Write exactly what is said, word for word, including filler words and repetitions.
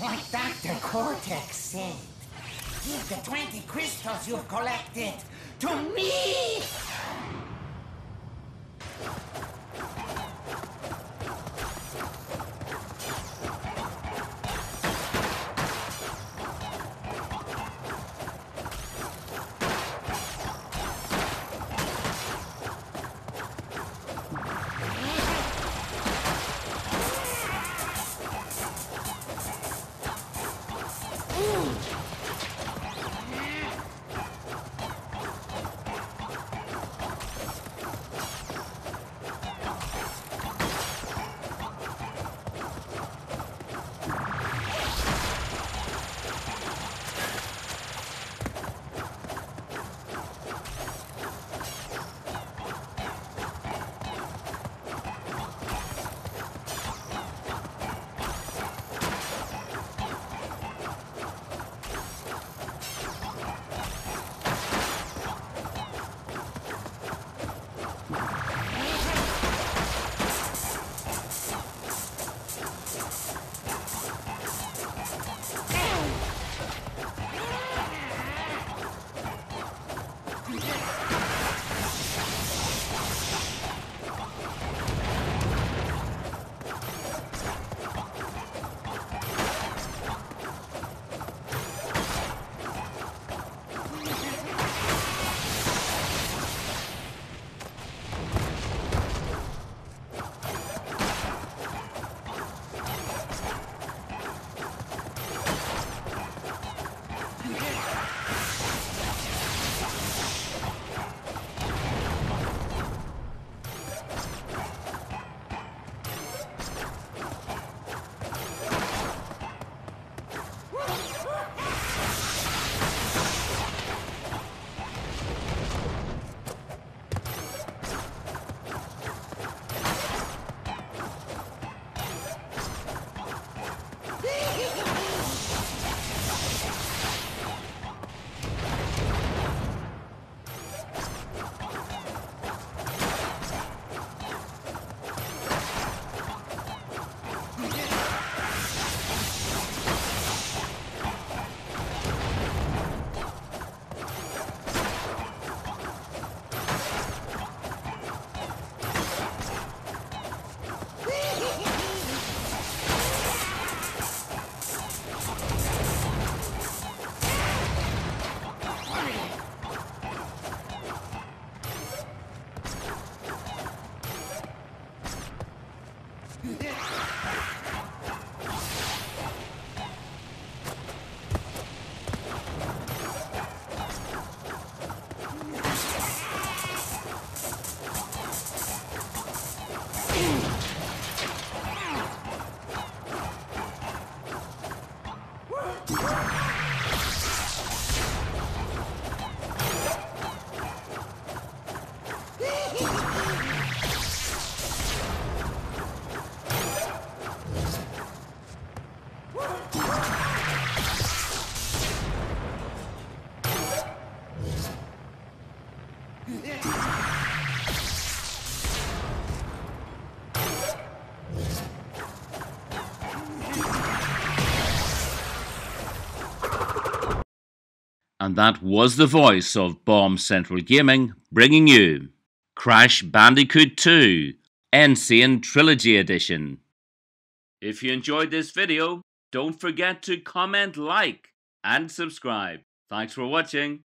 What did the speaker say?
Like Doctor Cortex said, give the twenty crystals you've collected to me! And that was the voice of Bomb Central Gaming bringing you Crash Bandicoot two N. Sane Trilogy Edition. If you enjoyed this video, don't forget to comment, like, and subscribe. Thanks for watching.